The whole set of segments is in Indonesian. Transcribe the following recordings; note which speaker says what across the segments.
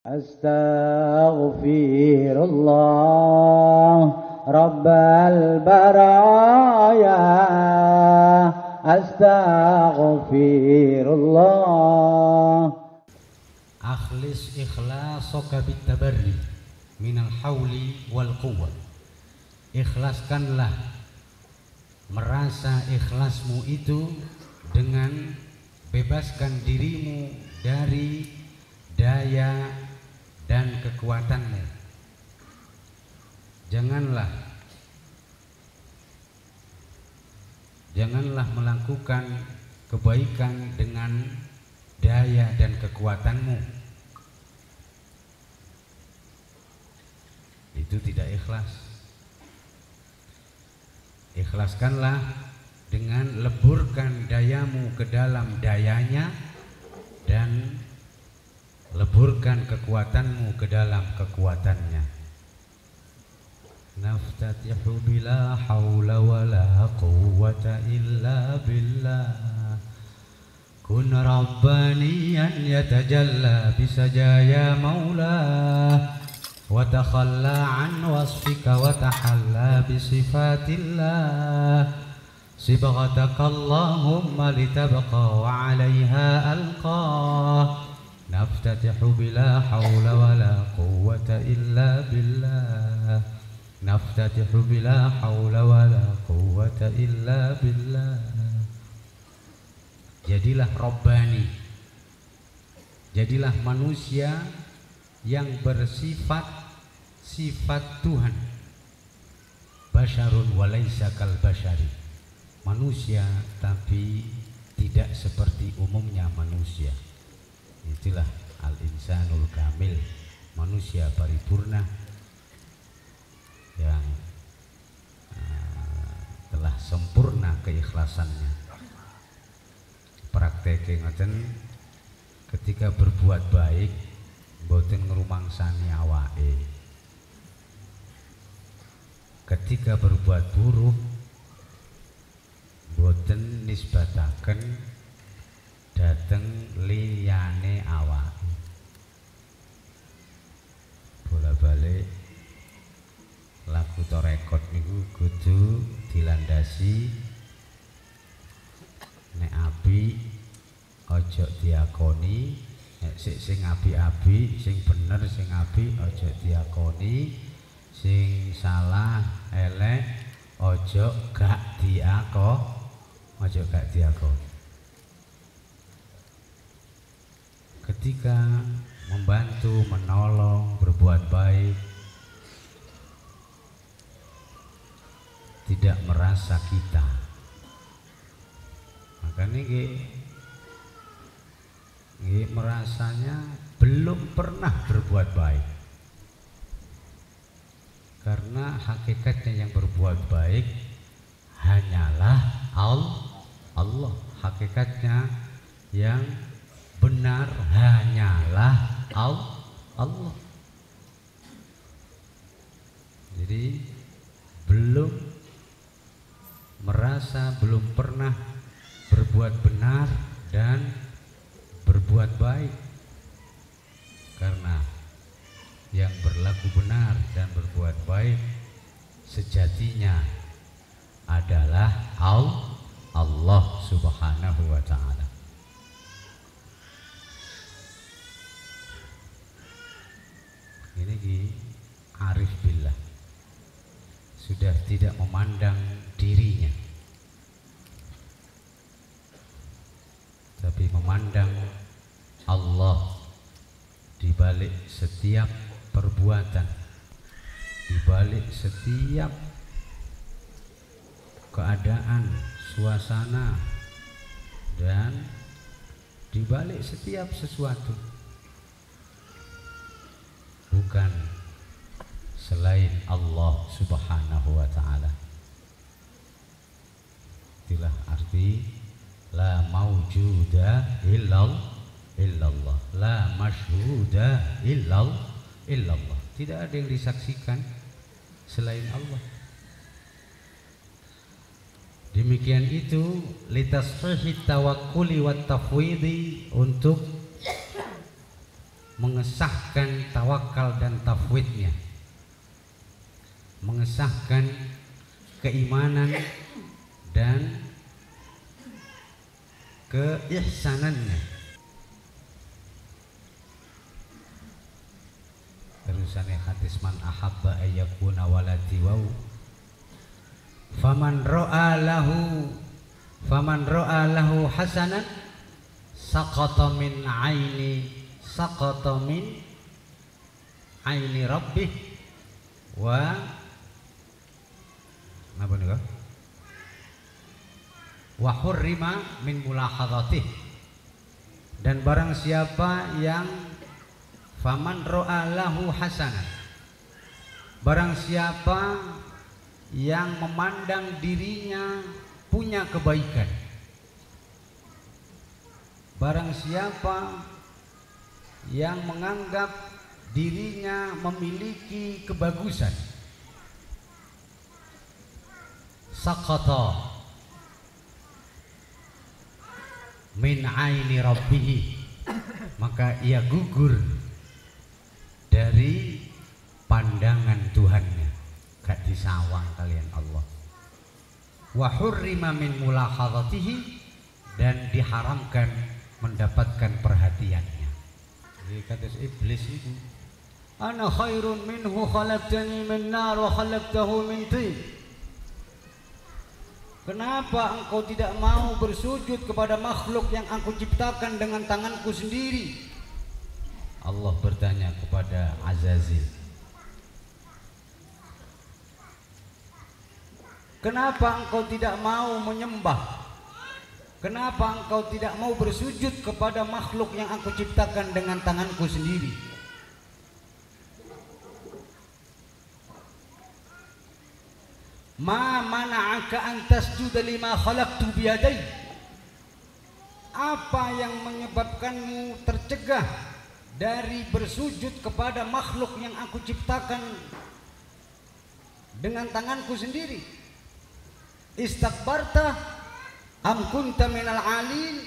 Speaker 1: Astaghfirullah Rabbal baraya. Astaghfirullah.
Speaker 2: Akhlis ikhlasoka bitabarri minal hauli wal quwwah. Ikhlaskanlah, merasa ikhlasmu itu dengan bebaskan dirimu dari daya dan kekuatanmu. Janganlah melakukan kebaikan dengan daya dan kekuatanmu. Itu tidak ikhlas. Ikhlaskanlah dengan leburkan dayamu ke dalam dayanya dan leburkan kekuatanmu ke dalam kekuatannya. Naftatihu bila haula wala quwwata illa billah. Kun rabbaniyan yatajalla bisajaya maulah. Wa takhalla an wasfika wa tahalla bisifatillah. Sibghataka Allahumma litabqa wa 'alayha alqa. Naftatihu bila haula wala quwwata illa billah. Naftatihu bila haula wala quwwata illa billah. Jadilah Rabbani, jadilah manusia yang bersifat sifat Tuhan. Basyarun walaysa kal basyari, manusia tapi tidak seperti umumnya manusia. Itulah al-insanul kamil, manusia paripurna yang telah sempurna keikhlasannya. Praktek ngoten, ketika berbuat baik mboten ngrumangsani awake. Ketika berbuat buruk mboten nisbataken dateng liyane awake. Bola-balik lagu to rekod niku kudu dilandasi nek api ojo diakoni, nek sing api-api, sing bener sing api ojo diakoni, sing salah elek ojo gak diakoni. Ketika membantu, menolong, berbuat baik, tidak merasa kita, makanya merasanya belum pernah berbuat baik. Karena hakikatnya yang berbuat baik hanyalah Allah. Hakikatnya yang benar hanyalah Allah. Jadi belum merasa, belum pernah berbuat benar dan berbuat baik. Karena yang berlaku benar dan berbuat baik sejatinya adalah Allah Subhanahu wa ta'ala. Ini arif billah, sudah tidak memandang dirinya, tapi memandang Allah di balik setiap perbuatan, di balik setiap keadaan, suasana, dan di balik setiap sesuatu. Bukan selain Allah Subhanahu wa ta'ala. Itulah arti la maujuda illallah, la masyhuda illallah. Tidak ada yang disaksikan selain Allah. Demikian itu litasfihi tawakkuli wat tafwidi, untuk mengesahkan tawakal dan tafwidnya, mengesahkan keimanan dan keihsanannya. Terusane hadis man ahabba ayyakuna waladi wau faman ra'a lahu hasanan saqata min aini rabbih wa napa niku wa hurrima min mulahadhatih. Dan barang siapa yang faman ra'a lahu hasanan, barang siapa yang memandang dirinya punya kebaikan, barang siapa yang menganggap dirinya memiliki kebagusan, saqata min aini rabbih, maka ia gugur dari pandangan Tuhannya, gak disawang kalian Allah. Wa hurrima min mulahadhatihi, dan diharamkan mendapatkan perhatiannya. Jadi kata iblis itu, ana khairun minhu khalaqtani min nar wa khalaqtahu min tin. Kenapa engkau tidak mau bersujud kepada makhluk yang aku ciptakan dengan tanganku sendiri? Allah bertanya kepada Azazil, kenapa engkau tidak mau menyembah? Kenapa engkau tidak mau bersujud kepada makhluk yang aku ciptakan dengan tanganku sendiri? Ma mana'aka an tasjuda lima khalaqtu biyadai. Apa yang menyebabkanmu tercegah dari bersujud kepada makhluk yang aku ciptakan dengan tanganku sendiri? Istakbarta am kunta minal alin.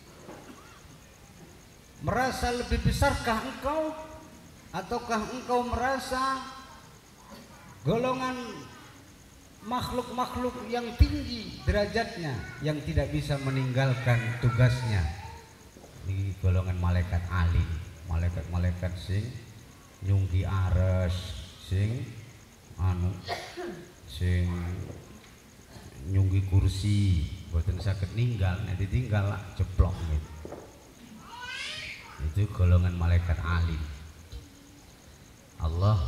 Speaker 2: Merasa lebih besarkah engkau, ataukah engkau merasa golongan makhluk-makhluk yang tinggi derajatnya, yang tidak bisa meninggalkan tugasnya? Ini golongan malaikat alim, malaikat-malaikat sing nyunggi ares, sing nyunggi kursi, boten saged ninggal, nek ditinggal jeblok gitu. Itu golongan malaikat alim. Allah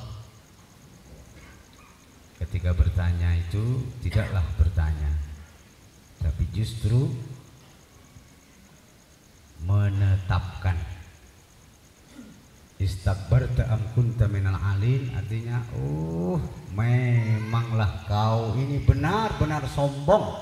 Speaker 2: ketika bertanya itu tidaklah bertanya, tapi justru menetapkan. Istakbarta am kunta minal alin, artinya memanglah kau ini benar-benar sombong,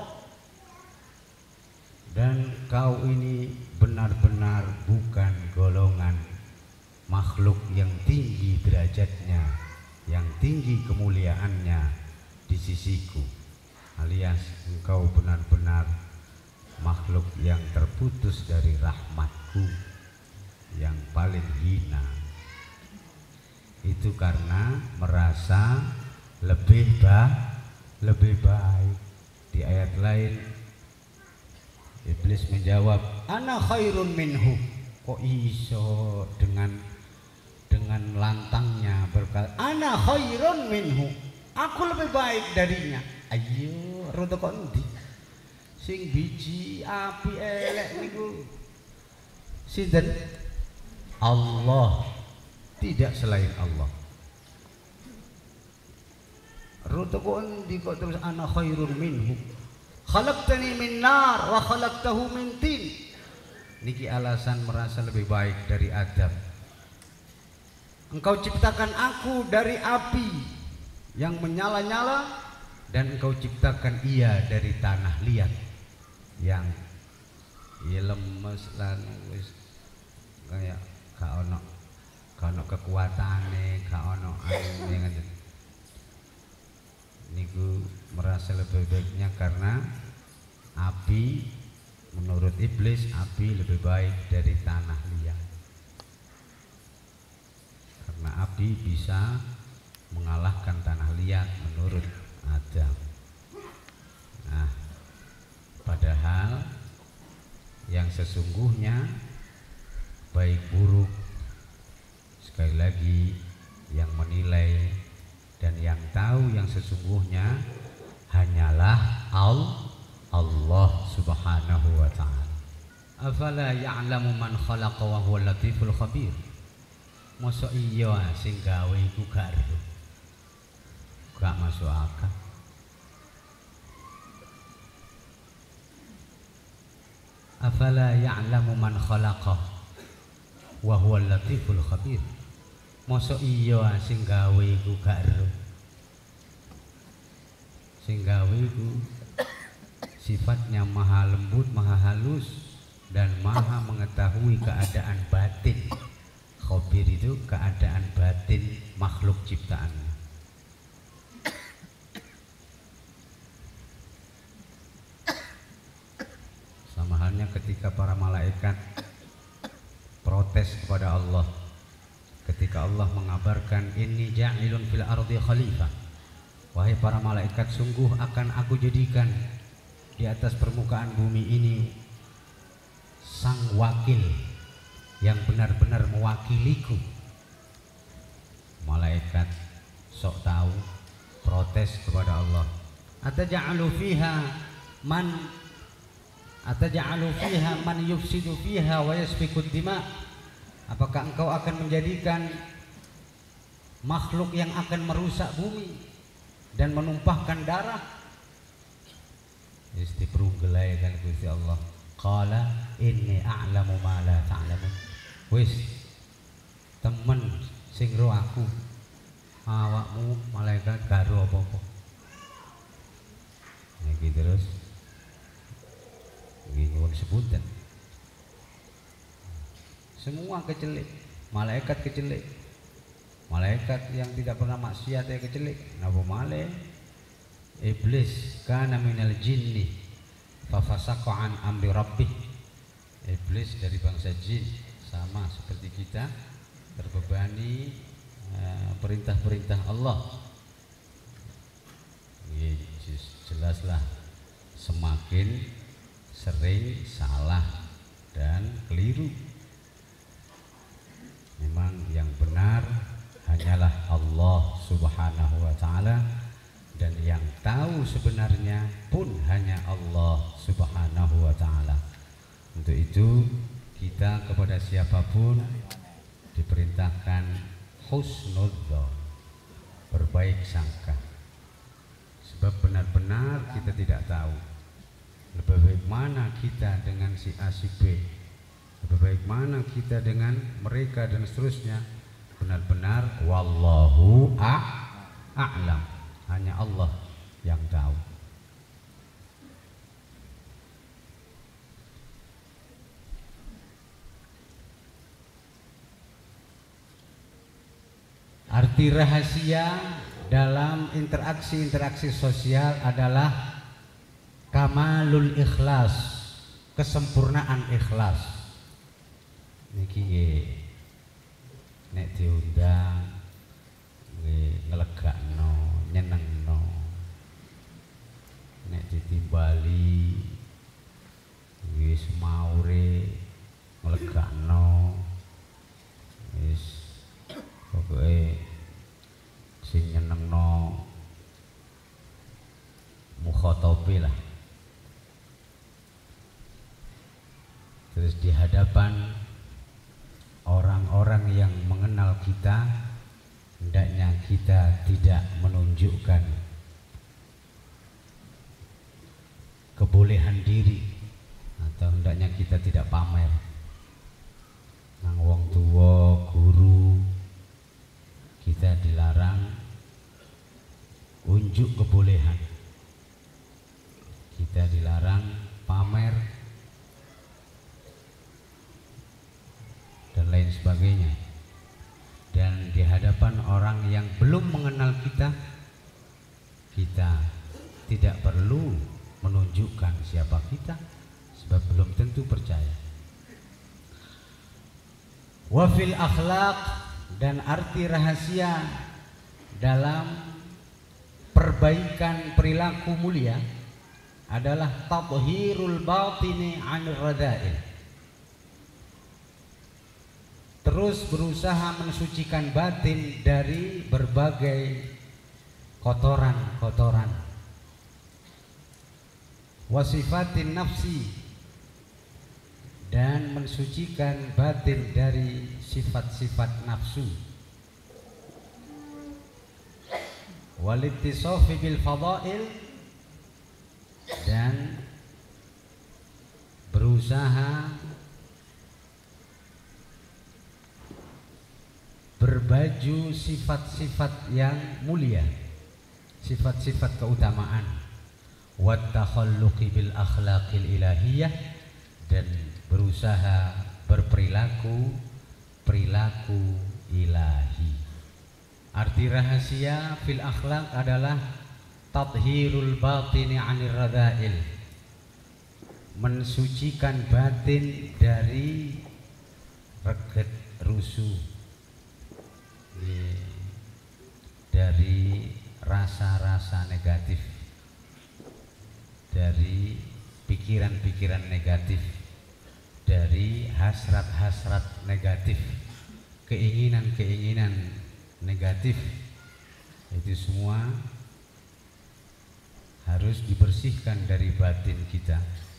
Speaker 2: dan kau ini benar-benar bukan golongan makhluk yang tinggi derajatnya, yang tinggi kemuliaannya di sisiku, alias engkau benar-benar makhluk yang terputus dari rahmatku, yang paling hina. Itu karena merasa lebih baik. Di ayat lain iblis menjawab, ana khairun minhu. Kok iso dengan lantangnya berkata, ana khairun minhu, aku lebih baik darinya. Ayo rada kok endi sing biji api elek niku? Sinten? Allah, tidak selain Allah. Rada kok endi kok terus ana khairun minhu, khalaqtani min nar wa khalaqtahu min tin. Niki alasan merasa lebih baik dari Adam. Engkau ciptakan aku dari api yang menyala-nyala, dan engkau ciptakan ia dari tanah liat yang lemes lan wis kaya gak ono kekuatane, gak ono ane. Niku merasa lebih baiknya karena api, menurut iblis api lebih baik dari tanah liat. padi bisa mengalahkan tanah liat menurut Adam. Nah, padahal yang sesungguhnya baik buruk, sekali lagi yang menilai dan yang tahu yang sesungguhnya hanyalah Allah Subhanahu wa ta'ala. Afala ya'lamu man khalaqa wa huwa latiful khabir. Mosok iya sing gawe iku gak masuk akal. Afala ya'lamu man khalaqa wa huwa latiful khabir. Mosok iya sing gawe iku gak ero. Sing gawe iku sifatnya maha lembut, maha halus dan maha mengetahui keadaan batin. Khabir itu keadaan batin makhluk ciptaannya. Sama halnya ketika para malaikat protes kepada Allah ketika Allah mengabarkan inni ja'ilun fil ardi khalifah. Wahai para malaikat, sungguh akan aku jadikan di atas permukaan bumi ini sang wakil yang benar-benar mewakiliku. Malaikat sok tahu protes kepada Allah. Ataj'alu fiha man yufsidu fiha wa yasfikud dima. Apakah engkau akan menjadikan makhluk yang akan merusak bumi dan menumpahkan darah? Istiprunggelai kan Gusti Allah. Qala inni a'lamu ma la ta'lamun. Wis temen sing ro aku, awakmu malaikat karo apa-apa. Iki terus iki nyuwun sebutan. Semua kecelik, malaikat kecelik, malaikat yang tidak pernah maksiat ya kecelik. Napa malih? Iblis kana minal jinni fafasaqa an amri rabbih. Iblis dari bangsa jin, sama seperti kita, terbebani perintah-perintah Allah. Jelaslah semakin sering salah dan keliru. Memang yang benar hanyalah Allah Subhanahu wa ta'ala, dan yang tahu sebenarnya pun hanya Allah Subhanahu wa ta'ala. Untuk itu kita kepada siapapun diperintahkan husnudzon, berbaik sangka. Sebab benar-benar kita tidak tahu lebih baik mana kita dengan si A si B, lebih baik mana kita dengan mereka dan seterusnya. Benar-benar wallahu a'lam, hanya Allah yang tahu. Arti rahasia dalam interaksi sosial adalah kamalul ikhlas, kesempurnaan ikhlas. Niki nek diundang ngelegakno, nyenengno. Nek ditimbali wis maure ngelegakno. Wis pokoke sing nyenengno mukhatabi lah. Terus di hadapan orang-orang yang mengenal kita, hendaknya kita tidak menunjukkan kebolehan diri, atau hendaknya kita tidak pamer. Nang wong tua, guru, kita dilarang unjuk kebolehan, kita dilarang pamer dan lain sebagainya. Dan di hadapan orang yang belum mengenal kita, kita tidak perlu menunjukkan siapa kita, sebab belum tentu percaya. Wa fil akhlaq dan arti rahasia dalam perbaikan perilaku mulia adalah tathhirul batini 'anil radha'il. Terus berusaha mensucikan batin dari berbagai kotoran-kotoran. Wasifatin nafsi, dan mensucikan batin dari sifat-sifat nafsu. Walittisafi bil fadail, dan berusaha berbaju sifat-sifat yang mulia, sifat-sifat keutamaan. Wat takhalluqi bil akhlaqil ilahiyah, dan berusaha berperilaku perilaku ilahi. Arti rahasia fil akhlaq adalah tathhirul batini 'anil radha'il, mensucikan batin dari reget rusuh, dari rasa-rasa negatif, dari pikiran-pikiran negatif, dari hasrat-hasrat negatif, keinginan-keinginan negatif. Itu semua harus dibersihkan dari batin kita.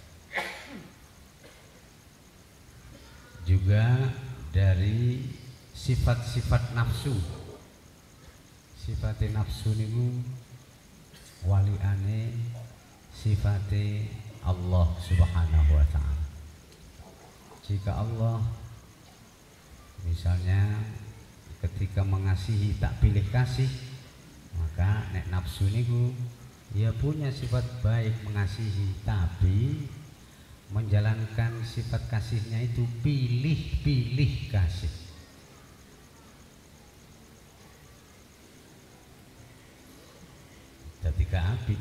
Speaker 2: Juga dari sifat-sifat nafsu. Sifat nafsu niku waliane sifate Allah Subhanahu wa ta'ala. Jika Allah misalnya ketika mengasihi tak pilih kasih, maka nek nafsu niku dia punya sifat baik mengasihi, tapi menjalankan sifat kasihnya itu pilih-pilih kasih. Ketika api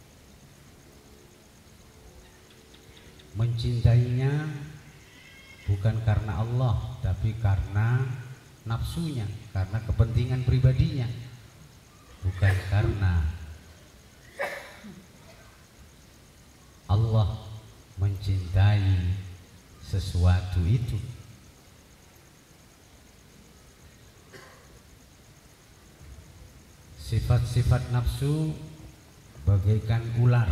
Speaker 2: mencintainya bukan karena Allah, tapi karena nafsunya, karena kepentingan pribadinya, bukan karena Allah mencintai sesuatu itu. Sifat-sifat nafsu bagaikan ular,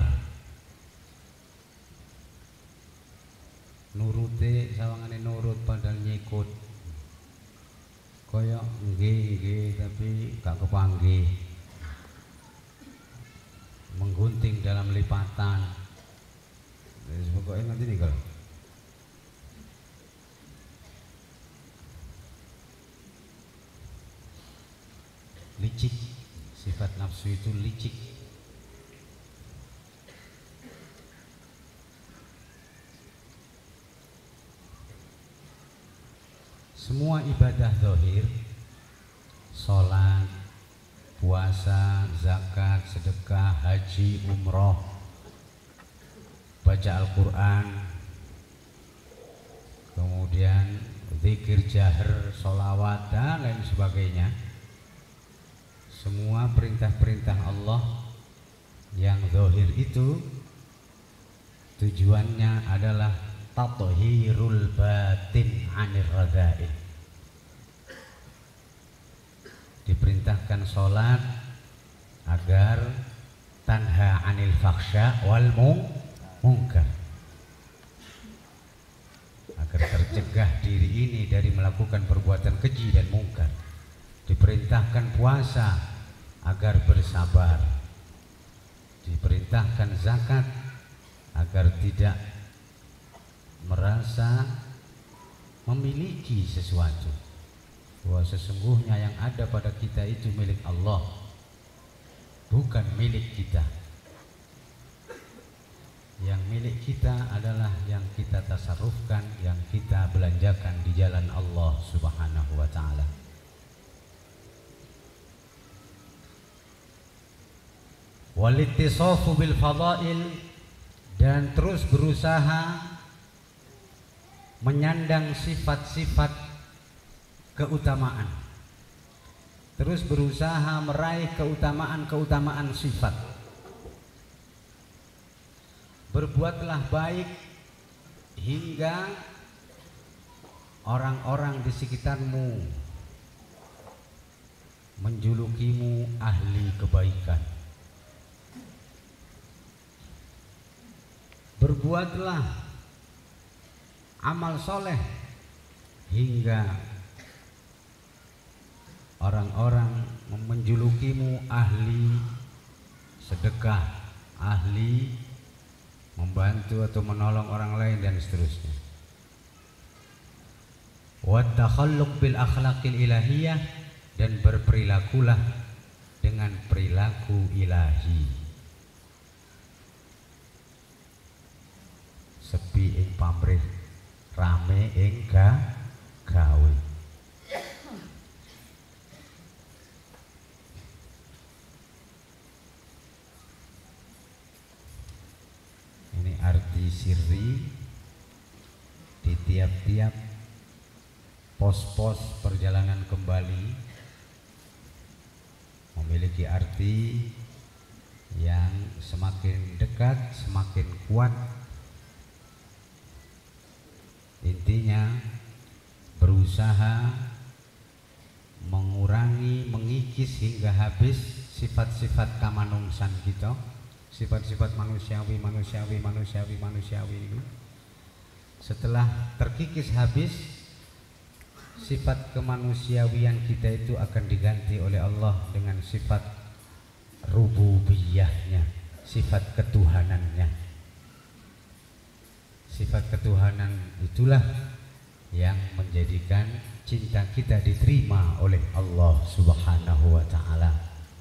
Speaker 2: nurute sawangane nurut padahal nyikut, koyok nggih tapi gak kepanggih, menggunting dalam lipatan. Pokoknya nanti nih kalau licik, sifat nafsu itu licik. Semua ibadah zahir, sholat, puasa, zakat, sedekah, haji, umroh, baca Al-Quran, kemudian zikir jahar, sholawat, dan lain sebagainya. Semua perintah-perintah Allah yang zahir itu tujuannya adalah tathhirul batin 'anil radha'il. Diperintahkan sholat agar tanha 'anil fakhsya wal munkar, agar tercegah diri ini dari melakukan perbuatan keji dan mungkar. Diperintahkan puasa agar bersabar. Diperintahkan zakat agar tidak merasa memiliki sesuatu, bahwa sesungguhnya yang ada pada kita itu milik Allah, bukan milik kita. Yang milik kita adalah yang kita tasarrufkan, yang kita belanjakan di jalan Allah Subhanahu wa ta'ala. Walittisafu bil fadail, dan terus berusaha menyandang sifat-sifat keutamaan. terus berusaha meraih keutamaan-keutamaan sifat. Berbuatlah baik hingga orang-orang di sekitarmu menjulukimu ahli kebaikan. Berbuatlah amal soleh hingga orang-orang menjulukimu ahli sedekah, ahli membantu atau menolong orang lain dan seterusnya. Wa takhalluq bil akhlaqil ilahiyah, dan berperilakulah dengan perilaku ilahi. Sepi ing pamrih, rame ing gawe. Ini arti sirri di tiap-tiap pos-pos perjalanan kembali memiliki arti yang semakin dekat, semakin kuat. Intinya berusaha mengurangi, mengikis hingga habis sifat-sifat kamanungsan kita, sifat-sifat manusiawi itu. Setelah terkikis habis, sifat kemanusiawian kita itu akan diganti oleh Allah dengan sifat rububiyahnya, sifat ketuhanannya. Sifat ketuhanan itulah yang menjadikan cinta kita diterima oleh Allah Subhanahu wa ta'ala.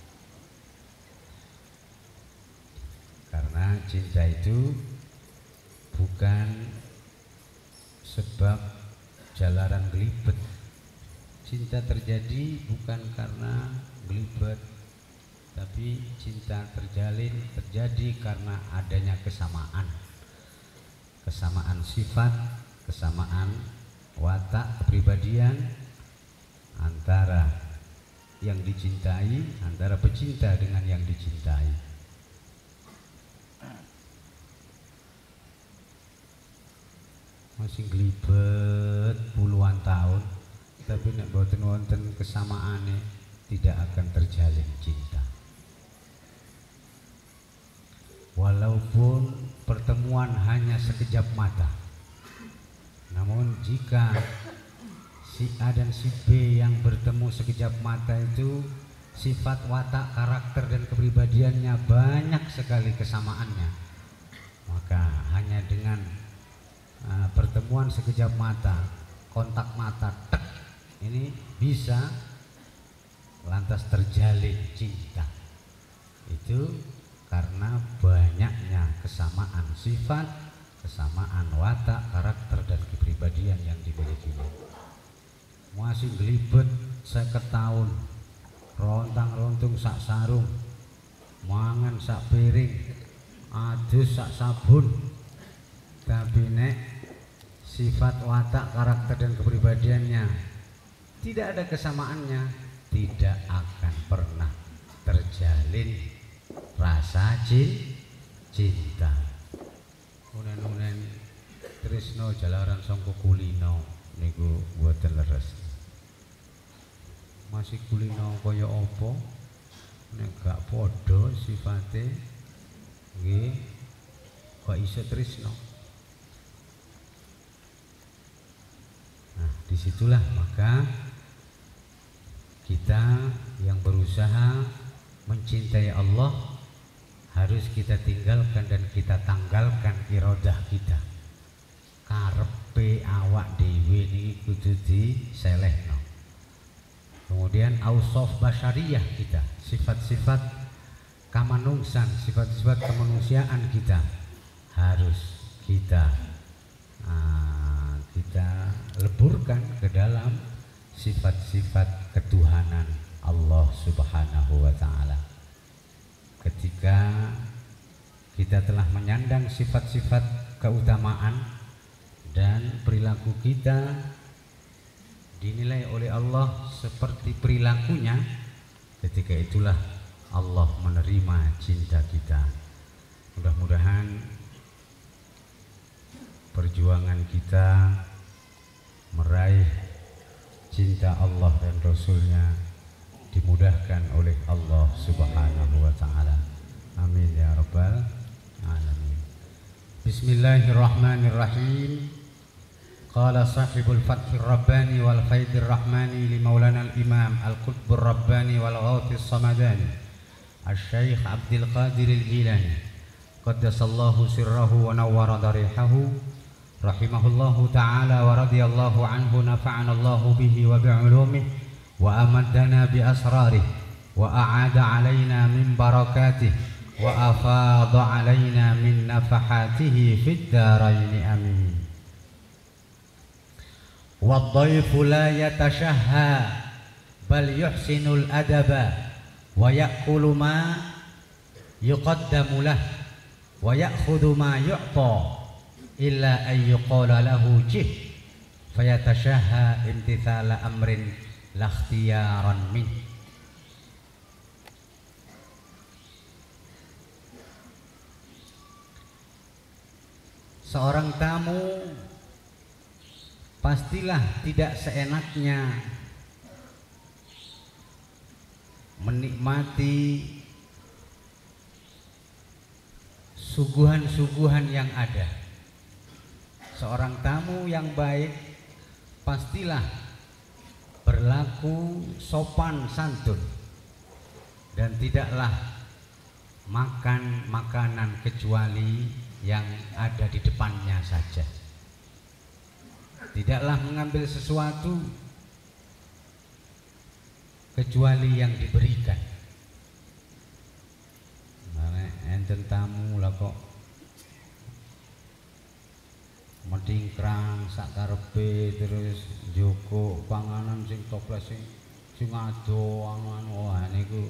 Speaker 2: Karena cinta itu bukan sebab jalaran gelibet. Cinta terjadi bukan karena gelibet, tapi cinta terjadi karena adanya kesamaan sifat, kesamaan watak, kepribadian antara yang dicintai, antara pecinta dengan yang dicintai. Masih gelibet puluhan tahun, tapi nek boten wonten kesamaane tidak akan terjalin cinta. Walaupun pertemuan hanya sekejap mata, namun jika si A dan si B yang bertemu sekejap mata itu sifat, watak, karakter dan kepribadiannya banyak sekali kesamaannya, maka hanya dengan pertemuan sekejap mata, kontak mata, tek, ini bisa lantas terjalin cinta. Itu karena banyaknya kesamaan sifat, kesamaan watak, karakter dan kepribadian yang dimilikinya. Masih gelibet 50 tahun, rontang-rontung sak sarung, mangan sak piring, adus sak sabun, tapi nek sifat, watak, karakter dan kepribadiannya tidak ada kesamaannya, tidak akan pernah terjalin rasa cinta. Unen-unen tresno jalaran sangka kulino niku mboten leres. Masih kulino kaya apa nek gak padha sifate nggih kok iso tresno. Nah, disitulah maka kita yang berusaha mencintai Allah harus kita tinggalkan dan kita tanggalkan iradah kita. Karepe awak dhewe niki kudu diselehno. Kemudian ausaf basyariyah kita, sifat-sifat kamanungsan, sifat-sifat kemanusiaan kita harus kita leburkan ke dalam sifat-sifat ketuhanan Allah Subhanahu wa ta'ala. Ketika kita telah menyandang sifat-sifat keutamaan dan perilaku kita dinilai oleh Allah seperti perilakunya, Ketika itulah Allah menerima cinta kita. Mudah-mudahan perjuangan kita meraih cinta Allah dan Rasulnya dimudahkan oleh Allah Subhanahu wa ta'ala. Amin ya rabbal alamin. Bismillahirrahmanirrahim. Qala sahibul fathir rabbani wal faidir rahmani li maulana al-imam al-qutbur rabbani wal ghawthis samadani al-syaikh Abdul Qadir al-Jilani qaddasallahu sirrahu wa nawwara darihahu rahimahullahu ta'ala wa radiyallahu anhu nafa'ana Allahu bihi wa bi'ulumihi wa amaddana bi asrarihi wa a'ada alaina min barakatihi wa afadha alaina min nafahatihi fid darain amin. Wadh-dhayfu la yatashahha bal yuhsinul adaba wa ya'kulu ma yuqaddamu lah wa ya'khudhu ma yu'ta illa an yuqala lahu jih fayatashahha imtithala amrin la ikhtiyaran min. Seorang tamu pastilah tidak seenaknya menikmati suguhan-suguhan yang ada. Seorang tamu yang baik pastilah berlaku sopan santun dan tidaklah makan makanan kecuali yang ada di depannya saja. Tidaklah mengambil sesuatu kecuali yang diberikan. Nah, enten tamu lah kok medingkrang sak karepe terus njoko panganan sing toples sing ado angan. Wah niku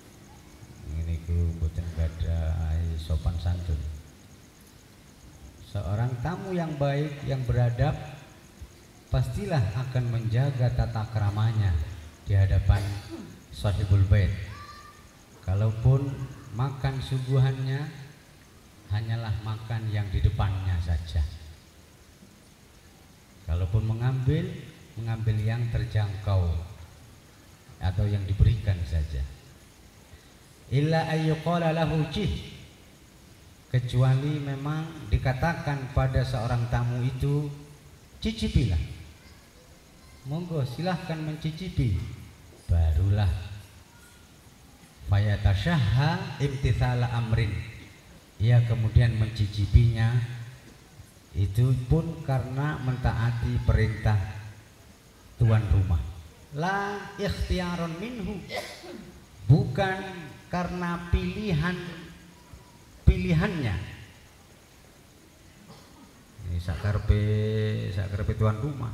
Speaker 2: mboten gadhahi sopan santun. Seorang tamu yang baik, yang beradab pastilah akan menjaga tata keramanya di hadapan sahibul bait. Kalaupun makan suguhannya hanyalah makan yang di depannya saja. Kalaupun mengambil yang terjangkau atau yang diberikan saja. Illa ayyuqala lahu jih, kecuali memang dikatakan pada seorang tamu itu cicipilah. Monggo silahkan mencicipi. Barulah fayatashahha imtithala amrin. Ia kemudian mencicipinya, itu pun karena mentaati perintah tuan rumah. La ikhtiyaron minhu, bukan karena pilihannya. Ini sakarpe tuan rumah,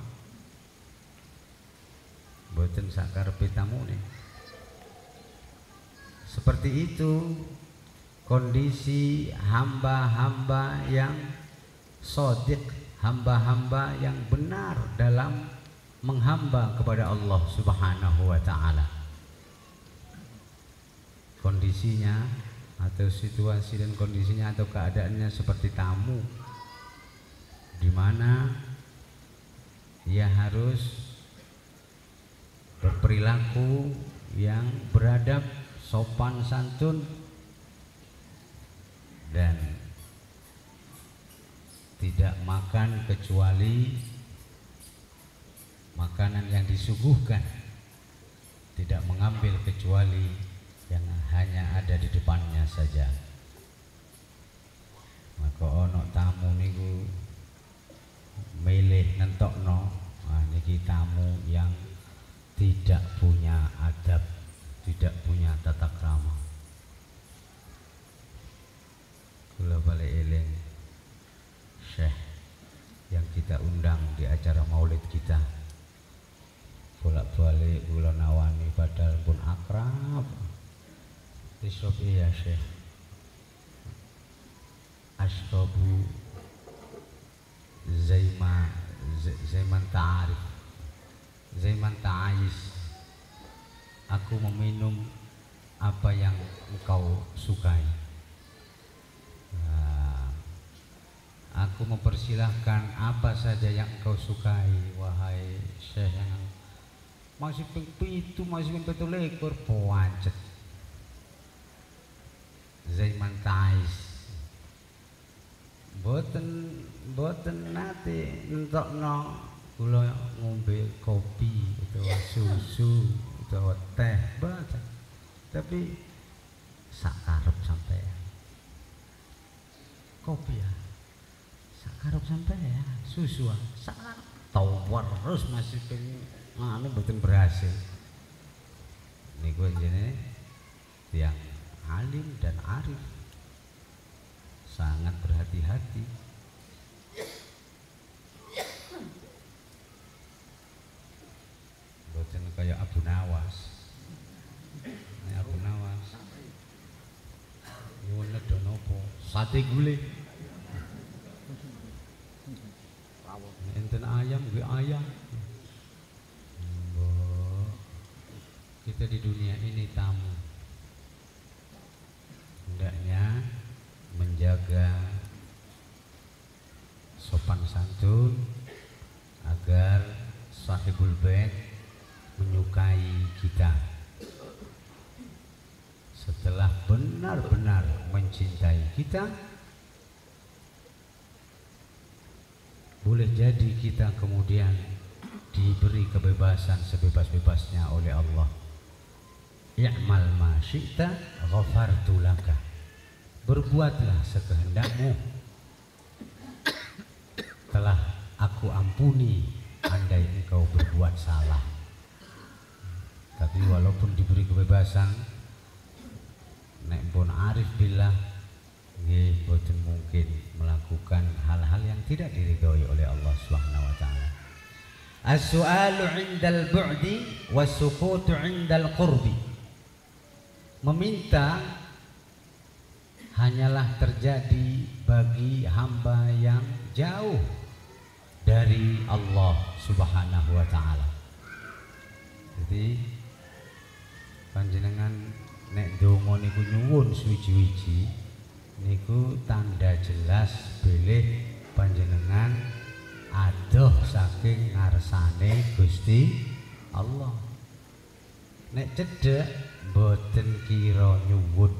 Speaker 2: boten sakarpe tamu nih. Seperti itu kondisi hamba-hamba yang shodiq, hamba-hamba yang benar dalam menghamba kepada Allah Subhanahu wa ta'ala. Kondisinya atau situasi dan kondisinya atau keadaannya seperti tamu, di mana ia harus berperilaku yang beradab, sopan santun, dan tidak makan kecuali makanan yang disuguhkan, tidak mengambil kecuali yang hanya ada di depannya saja. Maka ono tamu niku milih nentokno, niki tamu yang tidak punya adab, tidak punya tata krama. Kula balik eling Syekh yang kita undang di acara maulid kita, bolak-balik kula nawani padahal pun akrab. Disopi ya Syekh, Ashrabu Zaiman Ta'arif, Zaiman Ta'ayis. Aku meminum apa yang engkau sukai. Nah, aku mempersilahkan apa saja yang engkau sukai, wahai Syekh yang masih pitu, masih pitu lekor pancet. Zaiman Tais. Boten nate nentokno kula ngombe kopi utawa susu utawa teh boten. Tapi sakarep sampean. Kopi ya. Sakarep sampean, susu sakarep tawar terus masih pengen anu boten berhasil. Niku jenenge tiyang alim dan arif. Sangat berhati-hati. Boten kayak Abu Nawas. Ini Abu Nawas. Nyuwun nedha napa? Sate gulai. Enten ayam nggih ayam. Kita di dunia ini tamu. Hendaknya menjaga sopan santun agar sahibul bait menyukai kita. Setelah benar-benar mencintai kita, boleh jadi kita kemudian diberi kebebasan sebebas-bebasnya oleh Allah. I'mal ma syi'ta ghafartu laka. Berbuatlah sekehendakmu, telah aku ampuni andai engkau berbuat salah. Tapi walaupun diberi kebebasan, nek pun arif billah nggih boten mungkin melakukan hal-hal yang tidak diridhoi oleh Allah Subhanahu wa taala. As-su'alu 'indal bu'di was-sukutu 'indal qurbi. Meminta hanyalah terjadi bagi hamba yang jauh dari Allah Subhanahu wa taala. Jadi panjenengan nek donga niku nyuwun suwi-wiji niku tanda jelas bilih panjenengan adoh saking ngarsane Gusti Allah. Nek cedhek boten kira nyuwun.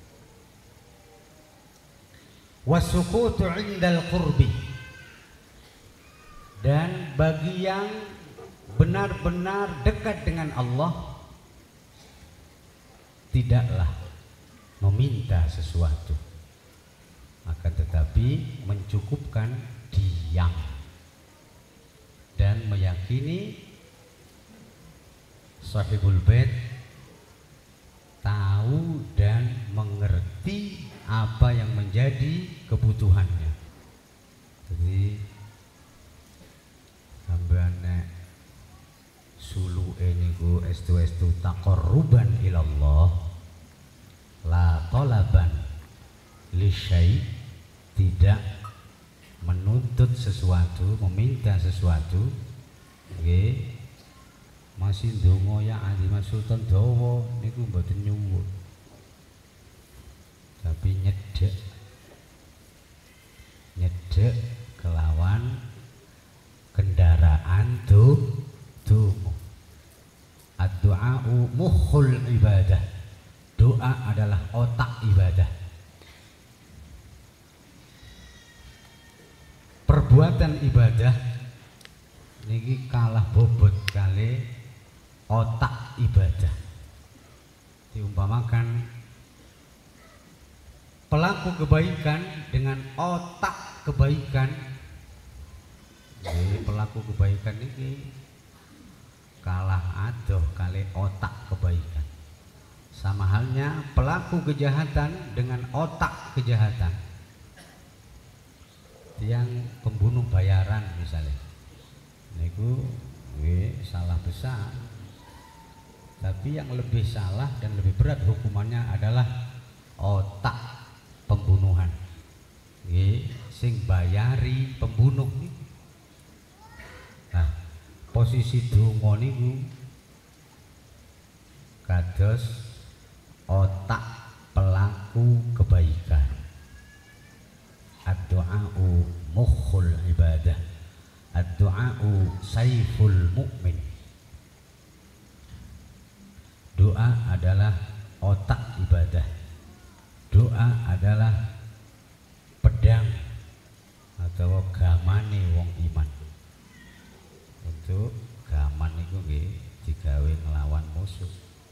Speaker 2: Wasukutu 'indal qurbi. Dan bagi yang benar-benar dekat dengan Allah, tidaklah meminta sesuatu, akan tetapi mencukupkan diam dan meyakini sahibul bait tahu dan mengerti apa yang menjadi kebutuhannya. Jadi sampeyan nek suluke niku estu-estu taqarruban ilallah la talaban li syai', tidak menuntut sesuatu, meminta sesuatu, nggih masih ndonga ya Ali Mas Sultan dawa niku mboten nyuwun, tapi nyedhek kelawan kendaraan donga. Ad-du'a'u mukhul ibadah. Doa adalah otak ibadah. Perbuatan ibadah niki kalah bobot kali otak ibadah. Diumpamakan pelaku kebaikan dengan otak kebaikan. Jadi pelaku kebaikan ini kalah adoh kali otak kebaikan. Sama halnya pelaku kejahatan dengan otak kejahatan. Yang pembunuh bayaran misalnya, niku salah besar. Tapi yang lebih salah dan lebih berat hukumannya adalah otak pembunuhan. Sing bayari pembunuh. Nah, posisi donga niku kados otak pelaku kebaikan. Ad-du'a'u mukhul ibadah. Ad-du'a'u saiful mu'min. Doa adalah otak ibadah. Doa adalah pedang atau gamane wong iman. Untuk gaman itu nggih digawe nglawan musuh.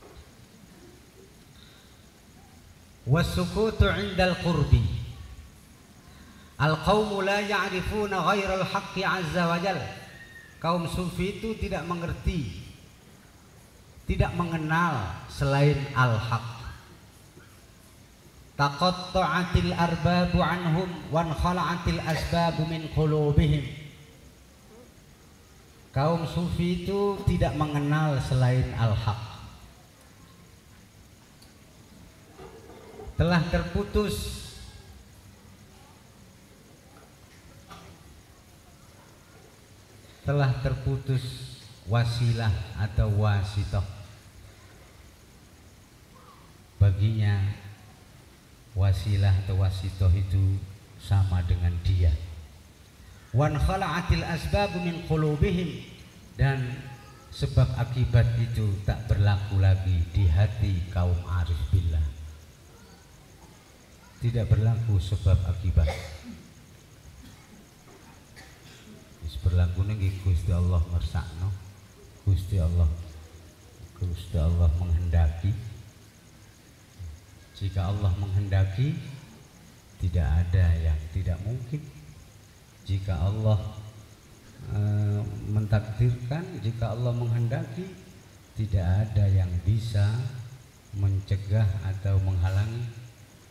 Speaker 2: Wasukutu 'indal qurbi. Al-qaumu la ya'rifuna ghairal haqqi 'azza wa jalla. Kaum sufi itu tidak mengerti, tidak mengenal selain al-haq. Taqatta'atil arbabu anhum wan khala'atil asbabu min qulubihim. Kaum sufi itu tidak mengenal selain al-haq. Telah terputus wasilah atau wasitoh. Baginya wasilah atau wasitoh itu sama dengan dia. Wan khala'atil asbabu min qulubihim, dan sebab akibat itu tak berlaku lagi di hati kaum arif billah. Tidak berlaku sebab akibat. Berlaku nggih Gusti Allah ngersakno, Gusti Allah menghendaki. Jika Allah menghendaki, tidak ada yang tidak mungkin. Jika Allah mentakdirkan, jika Allah menghendaki, tidak ada yang bisa mencegah atau menghalangi.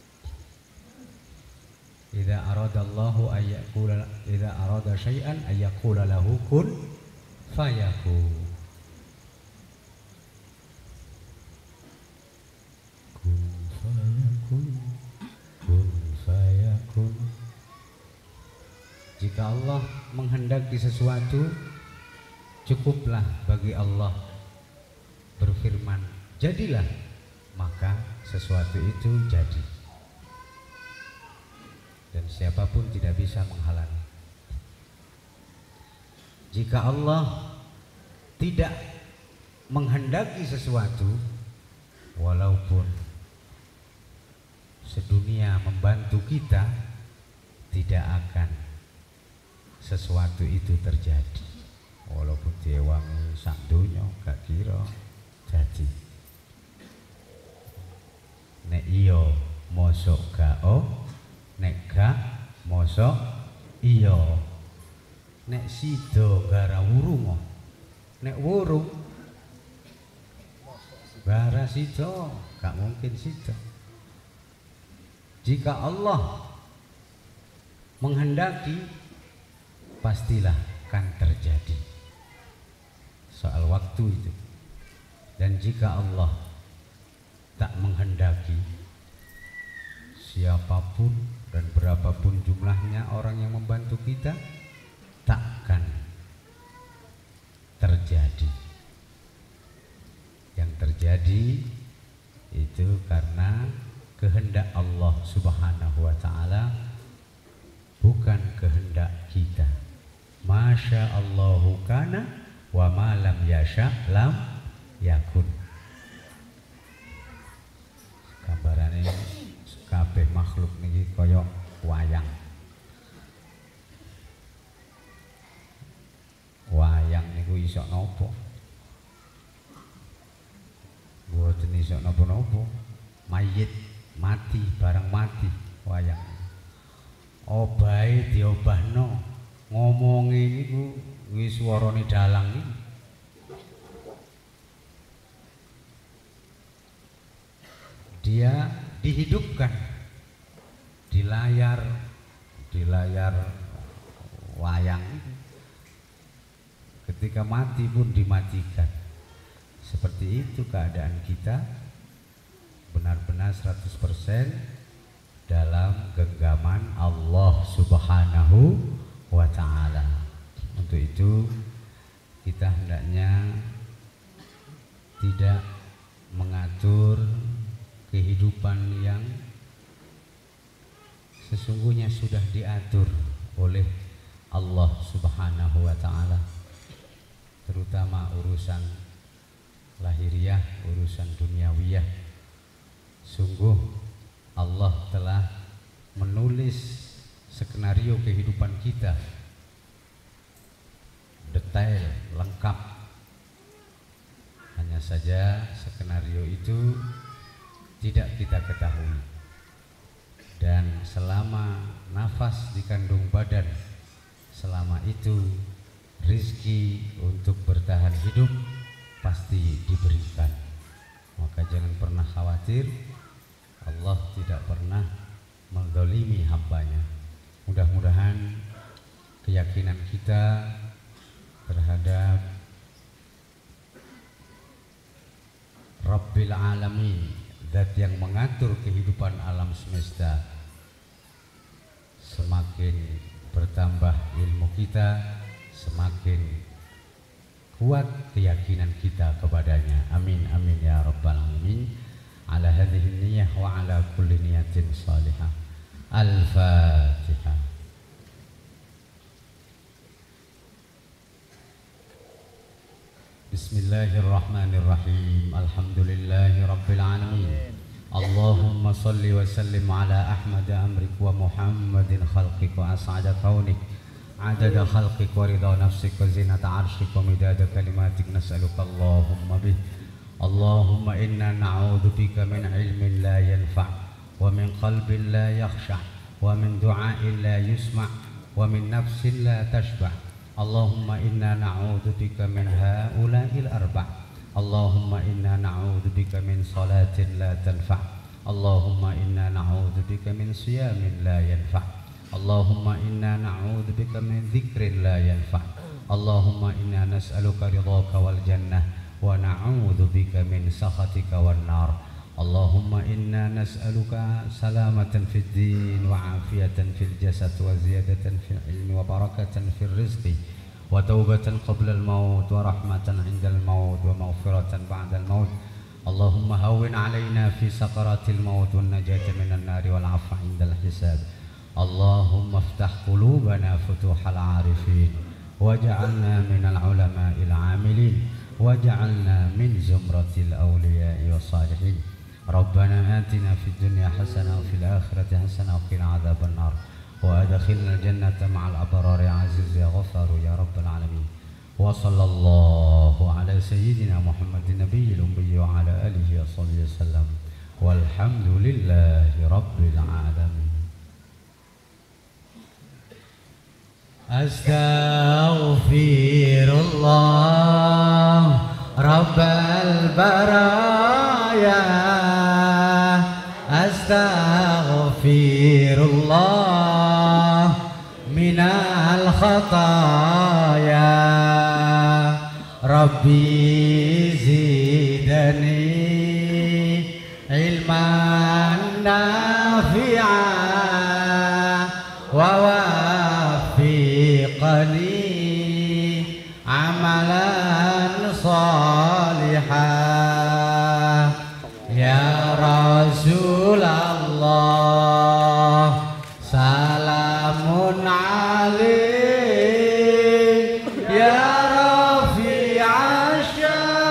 Speaker 2: Idza aradallahu ayyaqula, idza arada syai'an ayyaqula lahu kun fayakun. Kun fayakun, kun fayakun. Jika Allah menghendaki sesuatu, cukuplah bagi Allah berfirman, jadilah, maka sesuatu itu jadi. Dan siapapun tidak bisa menghalangi. Jika Allah tidak menghendaki sesuatu, walaupun sedunia membantu kita, tidak akan sesuatu itu terjadi. Walaupun diewangi sak donya gak kira jadi. Nek iya mosok gak nek gak mosok iya. Nek sida gara wurung, nek wurung gara sida gak mungkin sida. Jika Allah menghendaki, pastilah akan terjadi. Soal waktu itu. Dan jika Allah tak menghendaki, siapapun dan berapapun jumlahnya orang yang membantu kita, takkan terjadi. Yang terjadi itu karena kehendak Allah Subhanahu wa ta'ala, bukan kehendak kita. Masya Allahu kana wa ma lam yasha lam yakun. Gambarane kabeh makhluk niki kaya wayang. Wayang niku iso napa? Mboten iso napa-napa. Mayit mati, barang mati wayang. Obahe diobahno, ngomonge niku wis swarane dalang iki. Dia dihidupkan di layar wayang. Ketika mati pun dimatikan. Seperti itu keadaan kita, benar-benar 100% dalam genggaman Allah Subhanahu wa ta'ala. Untuk itu kita hendaknya tidak mengatur kehidupan yang sesungguhnya sudah diatur oleh Allah Subhanahu wa taala, terutama urusan lahiriah, urusan duniawiyah. Sungguh Allah telah menulis skenario kehidupan kita detail, lengkap. Hanya saja skenario itu tidak kita ketahui. Dan selama nafas dikandung badan, selama itu rizki untuk bertahan hidup pasti diberikan. Maka jangan pernah khawatir, Allah tidak pernah menzalimi hambanya. Mudah-mudahan keyakinan kita terhadap Rabbil Alamin, zat yang mengatur kehidupan alam semesta, semakin bertambah ilmu kita, semakin kuat keyakinan kita kepadanya. Amin amin ya rabbal alamin. Ala hadhihi niyyah wa ala kulli niyatin salihah. Al-Fatihah. Bismillahirrahmanirrahim. Alhamdulillahi rabbil alamin. Allahumma salli wa sallim ala Ahmad amrik wa Muhammadin khalqik wa as'ada kaunik adada khalqik wa ridha nafsik wa zinata arshik wa midada kalimatik nas'aluka Allahumma bih. Allahumma inna na'udhu bika min ilmin la yanfa' wa min qalbin la yakhsha' wa min du'ain la yusma' wa min nafsin la tashba'. Allahumma inna na'udhu bika min ha'ula'il arba'. Allahumma inna na'udhu bika min salatin la tanfa'. Allahumma inna na'udhu bika min siyamin la yanfa'. Allahumma inna na'udhu bika min dhikrin la yanfa'. Allahumma inna nas'aluka ridhaka wal jannah wa na'udhu bika min sakhatika wan nar. Allahumma inna nas'aluka salamatan fid din wa afiyatan fil jasad wa ziyadatan fil ilmi wa barakatan fil rizqi wa taubatan qabla al maut wa rahmatan 'inda al maut wa maghfiratan ba'da al maut. Allahumma hawwin 'alaina fi sakaratil maut wan najata minan nar wal 'afwa 'inda al hisab. Allahumma iftah qulubana futuhal 'arifin waj'alna minal 'ulama'il 'amilin waj'alna min zumratil awliya'i wassalihin. Rabbana atina fid dunya hasanah wa fil akhirati hasanah wa qina adzaban nar wa adkhilna jannata ma'al abrari aziz ya ghaffar ya rabbal alamin. Wa sallallahu ala sayyidina Muhammadin nabiyil ummi wa ala alihi wa sahbihi wasallam. Walhamdulillahi rabbil alamin. Astaghfirullah Rabbal baraya, astaghfirullah minal khataya. Rabbi zidani ilman nafi'an wa wafiqani amalan salihah. Ya Rasulullah salamun alaik ya rafi'ash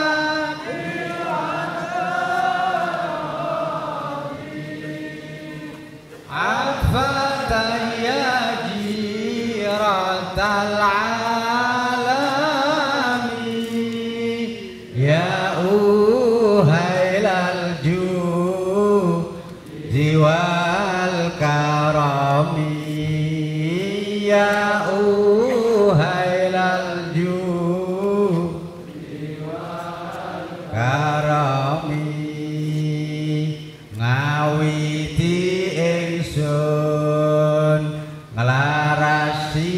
Speaker 2: afatan ya jiratal alamin ya uhailal judi wal karami ya uhailal judi wal karami. Ngawiti ingsun nglarasi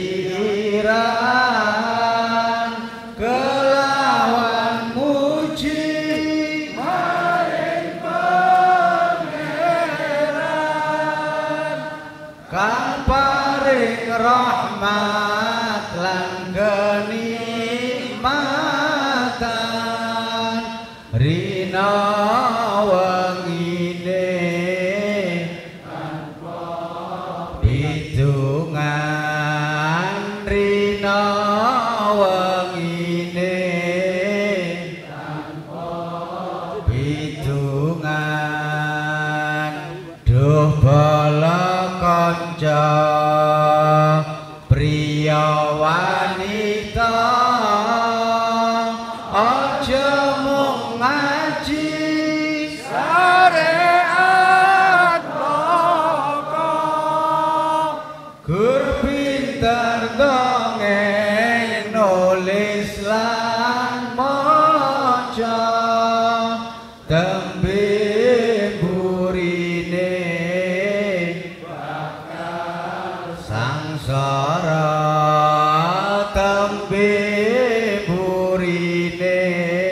Speaker 2: iran kelawan muji maring pangeran kang paring rahmat lan kenikmatan rina wengine junjungan duh bala kanca priya wanita aja mung ngaji syariat loko gur pinter dongeng nulis lan maca tembe burine bakal sangsara tembe burine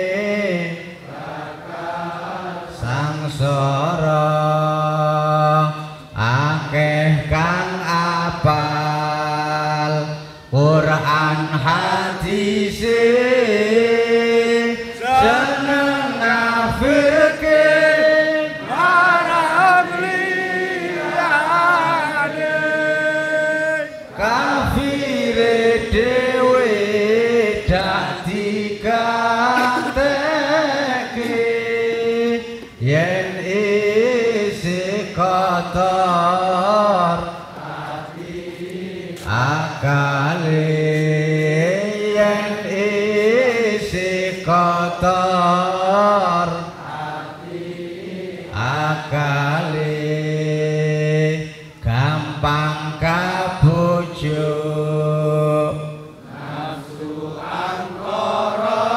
Speaker 2: bakal sangsara akeh kang apal Quran hadis seneng ngafirke marang liyane kafire dhewe dak dikateke yen isih kotor akale yen isih kotor akale gampang kabujuk nafsu angkara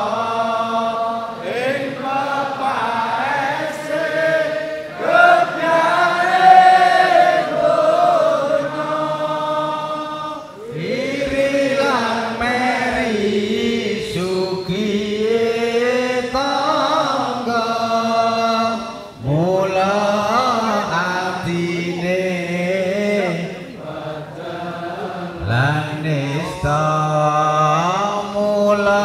Speaker 2: ing papaese kebyare donya iri lan meri sugiye tangga mula atine lan nista mula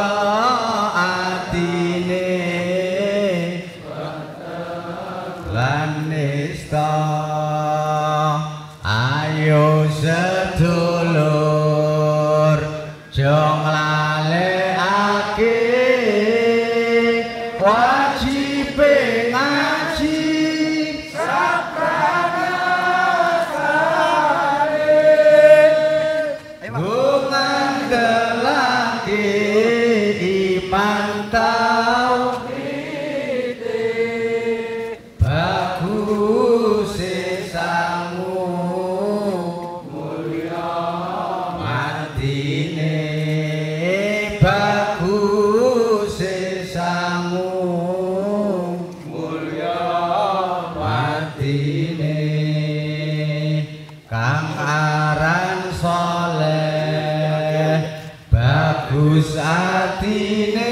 Speaker 2: atine lan nista ayo sedulur jong lalekake wajib ngaji saprasane ngandhelake iman tauhid bagus sangu mulya matine bagus sangu mulya matine kang aran saleh bagus atine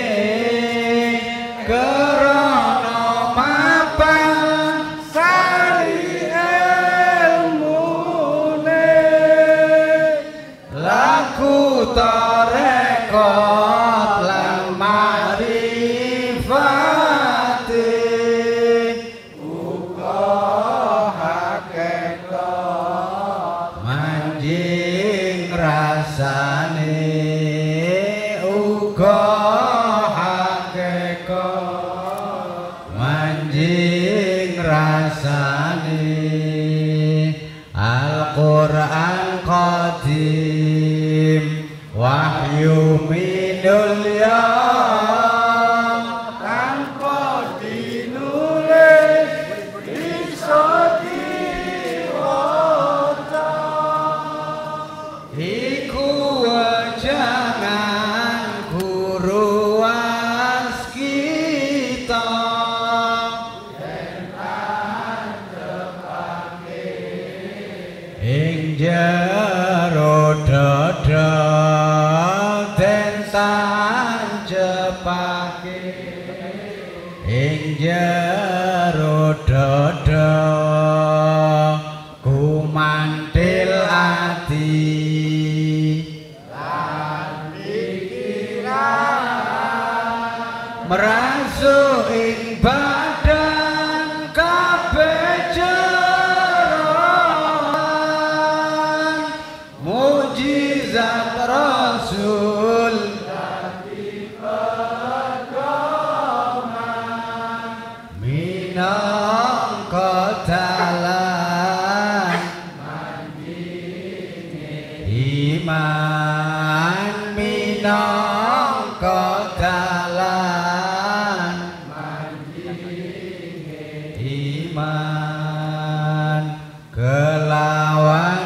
Speaker 2: karana mapan sari ilmune laku tarekat lan marifate uga hakikat manjing rasane uga hakikat manjing rasane Al-Qur'an qadim wahyu minul ya tanpa dinulis bisa diwaca iku wajangan guru waskita ing jero dada den sanjepake ing jero dada kumantil ati lan pikiran merasuk ing badan kabeh jeroan mujizat Rasul dadi pedoman minangka dalan iman minangka dalan iman kelawan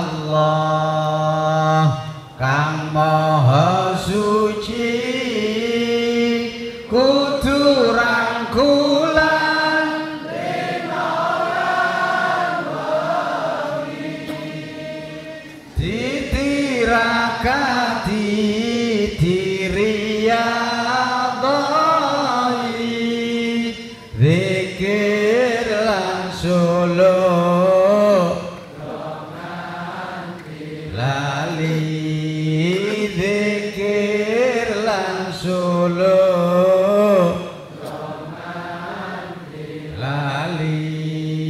Speaker 2: Allah kang maha suci kudu rangkulan ditirakati diriyadai zikir lan suluk lali zikir lan suluk lali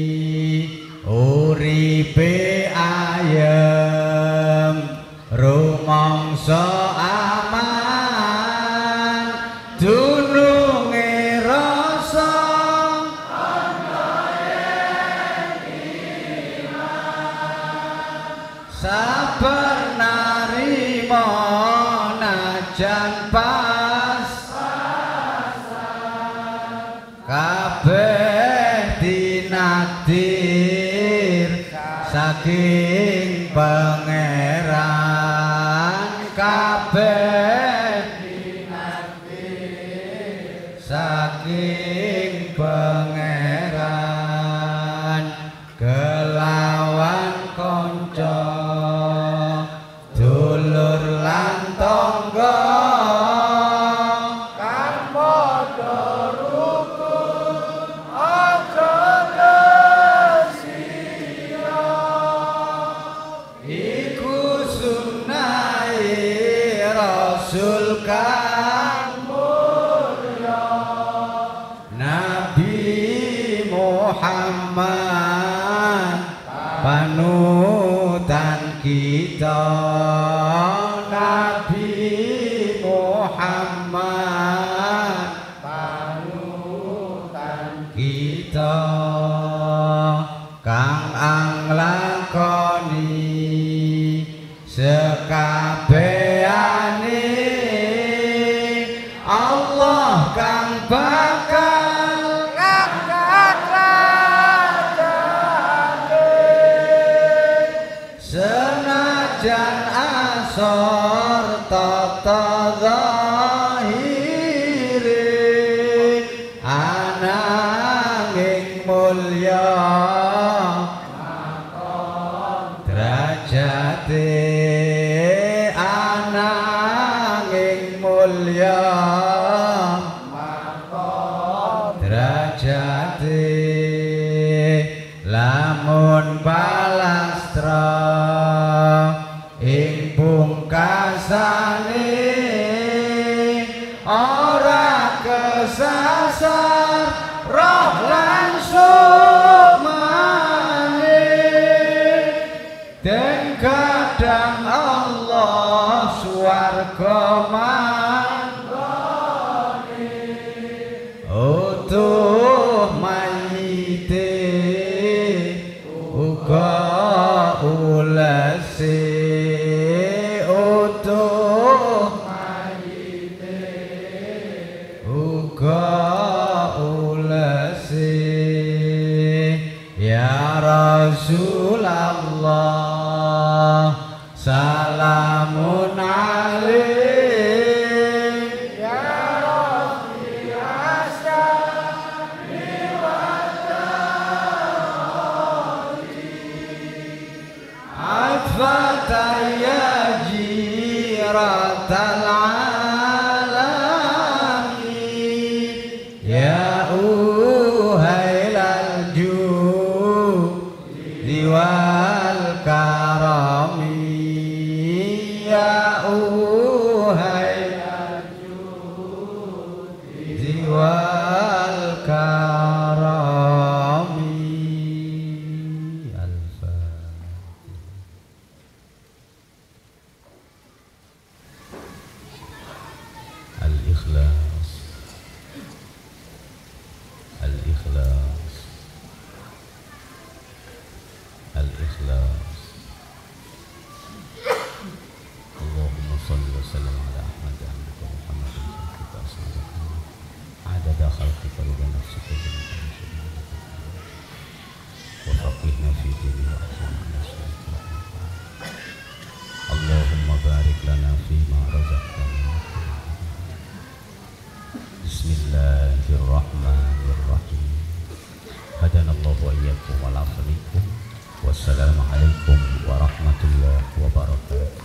Speaker 2: uripe ayem rumangsa aman dununge rasa sabar narima najan pas kabeh dinakdir saking pangeran kabeh dinakdir saking pangeran kelawan kanca dulur lan tangga kang padha rukun aja sia iku sunnahe rasul kang mulya Nabi Muhammad panutan kita Nabi Muhammad panutan kita kang anglakoni sekabehane Allah kang bakal ngangkat senajan asor tata zahire ananging mulya derajate ananging mulya derajate lamun balastra ing pungkasane ora kesasar roh lan sukmane den kadang Allah swarga manggone utuh mayite uga ulese utuh mayite uga ulese ya Rasulullah salamun alaik ya Rabbi ashabi wa atfataya jiratal alamin ya uhailal judi wal Al-Ikhlas. Al-Ikhlas. Allahumma salli wa sallim ala Ahmad wa Muhammad wa sallallahu adada khalqika wa nafsika wa faqihna fi dini wa ahsanna sultan. Allahumma barik lana fima razaqtana. Bismillahirrahmanirrahim. Hadanallahu wa iyyakum wa la'afikum. Wassalamualaikum warahmatullahi wabarakatuh.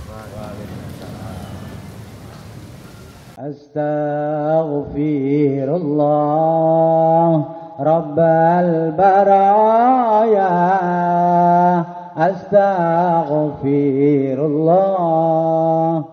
Speaker 1: Astaghfirullah Rabbal baraya. Astaghfirullah